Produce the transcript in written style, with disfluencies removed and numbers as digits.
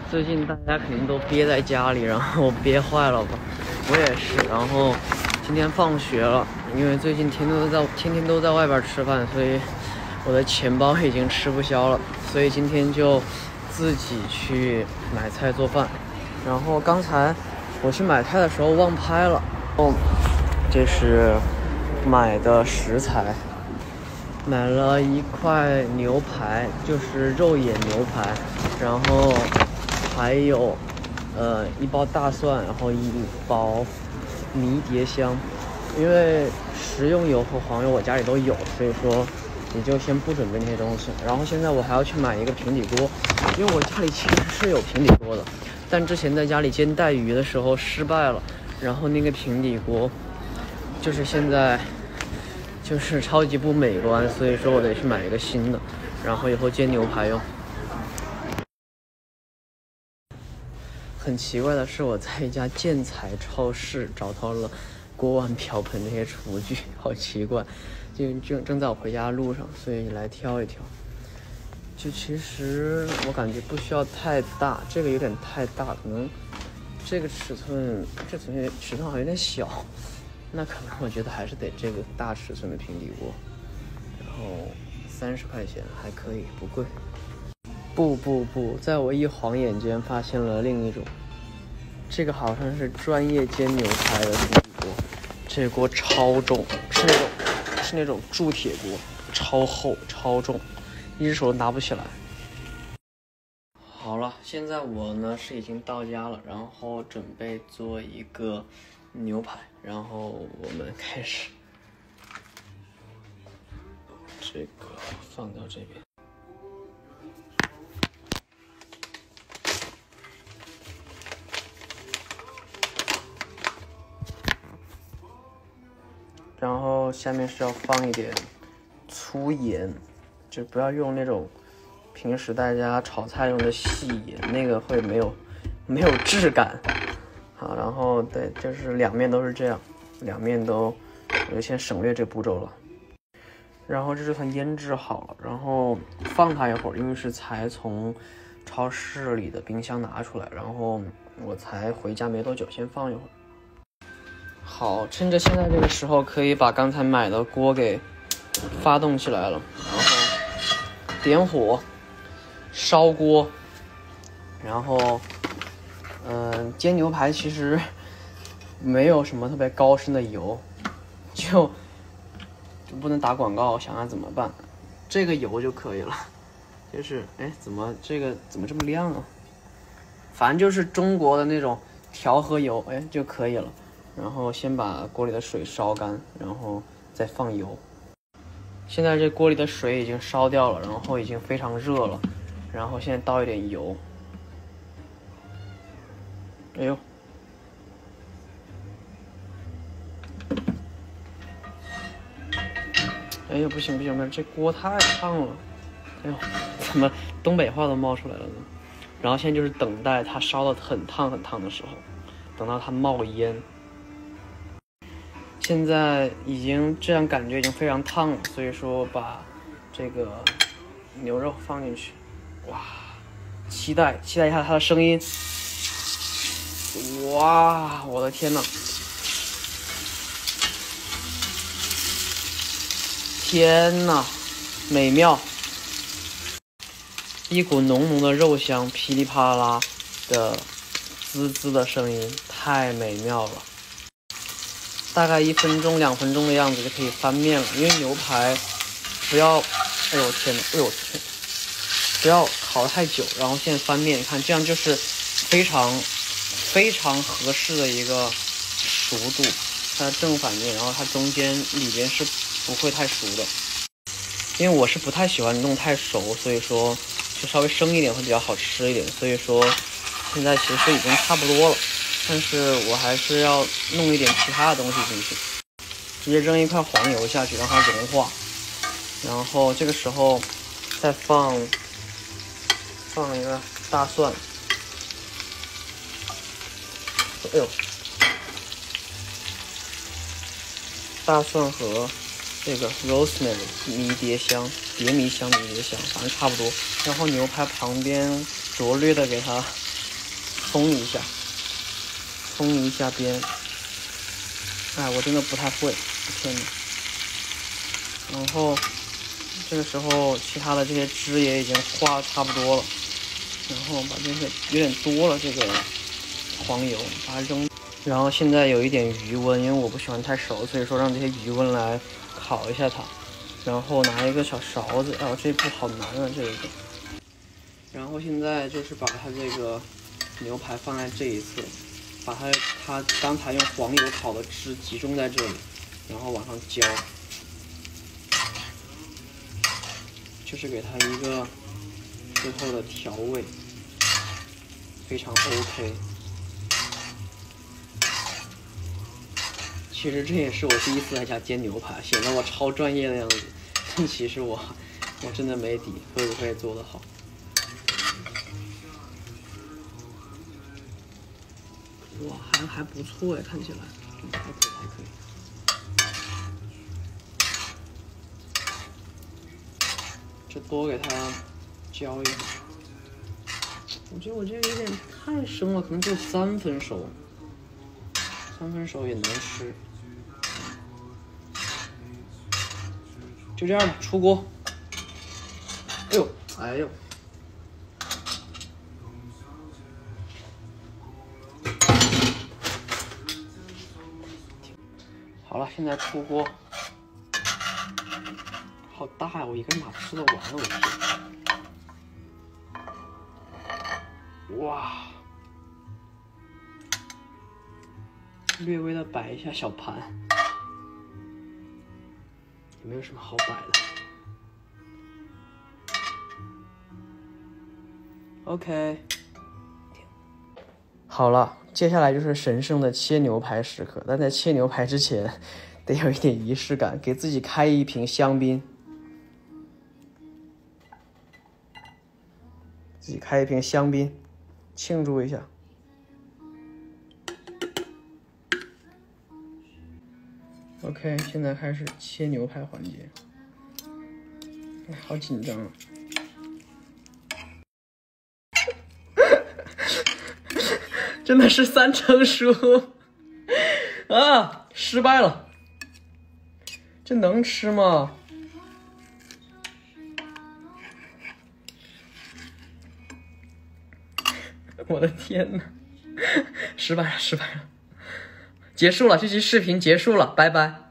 最近大家肯定都憋在家里，然后憋坏了吧？我也是。然后今天放学了，因为最近天天都在外边吃饭，所以我的钱包已经吃不消了，所以今天就自己去买菜做饭。然后刚才我去买菜的时候忘拍了，这是买的食材，买了一块牛排，就是肉眼牛排，然后还有一包大蒜，然后一包迷迭香。因为食用油和黄油我家里都有，所以说也就先不准备那些东西。然后现在我还要去买一个平底锅，因为我家里其实是有平底锅的，但之前在家里煎带鱼的时候失败了，然后那个平底锅就是现在就是超级不美观，所以说我得去买一个新的，然后以后煎牛排用。很奇怪的是，我在一家建材超市找到了锅碗瓢盆这些厨具，好奇怪，就正在我回家的路上，所以来挑一挑。就其实我感觉不需要太大，这个有点太大，可能这个尺寸好像有点小，那可能我觉得还是得这个大尺寸的平底锅。然后30块钱还可以，不贵。不，在我一晃眼间发现了另一种，这个好像是专业煎牛排的平底锅，这锅超重，是那种铸铁锅，超厚超重，一只手都拿不起来。好了，现在我呢是已经到家了，然后准备做一个牛排，然后我们开始。这个放到这边。然后下面是要放一点粗盐，就不要用那种平时大家炒菜用的细盐，那个会没有质感。好，然后对，就是两面都是这样，两面都我就先省略这步骤了。然后这就算腌制好了，然后放它一会儿，因为是才从超市里的冰箱拿出来，然后我才回家没多久，先放一会儿。好，趁着现在这个时候，可以把刚才买的锅给发动起来了，然后点火，烧锅，然后煎牛排其实没有什么特别高深的油，就不能打广告，想想怎么办，这个油就可以了。就是怎么这么亮啊？反正就是中国的那种调和油，就可以了。然后先把锅里的水烧干，然后再放油。现在这锅里的水已经烧掉了，然后已经非常热了，然后现在倒一点油。哎呦，不行，这锅太烫了。哎呦，怎么东北话都冒出来了呢？然后现在就是等待它烧得很烫的时候，等到它冒烟。现在已经这样感觉已经非常烫了，所以说把这个牛肉放进去。哇，期待一下它的声音。哇，我的天哪！天哪，美妙！一股浓浓的肉香，噼里啪啦的滋滋的声音，太美妙了。大概1分钟2分钟的样子就可以翻面了，因为牛排不要，不要烤得太久，然后现在翻面，你看这样就是非常合适的一个熟度，它的正反面，然后它中间里边是不会太熟的，因为我是不太喜欢弄太熟，所以说就稍微生一点会比较好吃一点，所以说现在其实已经差不多了。但是我还是要弄一点其他的东西进去，直接扔一块黄油下去让它融化，然后这个时候再放一个大蒜，大蒜和这个 rosemary 迷迭香，反正差不多。然后牛排旁边拙略的给它封一下，封一下边。哎，我真的不太会，天哪！然后这个时候，其他的这些汁也已经化的差不多了，然后把这些有点多了这个黄油，把它扔。然后现在有一点余温，因为我不喜欢太熟，所以说让这些余温来烤一下它。然后拿一个小勺子，哦，这步好难啊，这个。然后现在就是把它这个牛排放在这一侧，把它刚才用黄油烤的汁集中在这里，然后往上浇，就是给它一个最后的调味，非常 OK。其实这也是我第一次在家煎牛排，显得我超专业的样子，但其实我真的没底，会不会做得好？哇，还不错哎，看起来，还可以。这多给它浇一下。我觉得我这个有点太生了，可能就3分熟，3分熟也能吃。就这样吧，出锅。哎呦！好了，现在出锅。好大呀！我一个人哪吃得完了？我天！哇！略微的摆一下小盘，也没有什么好摆的。OK， 好了，接下来就是神圣的切牛排时刻。但在切牛排之前，得有一点仪式感，给自己开一瓶香槟。自己开一瓶香槟，庆祝一下。OK， 现在开始切牛排环节。哎，好紧张啊！真的是3成熟啊！失败了，这能吃吗？我的天哪！失败了，结束了，这期视频结束了，拜拜。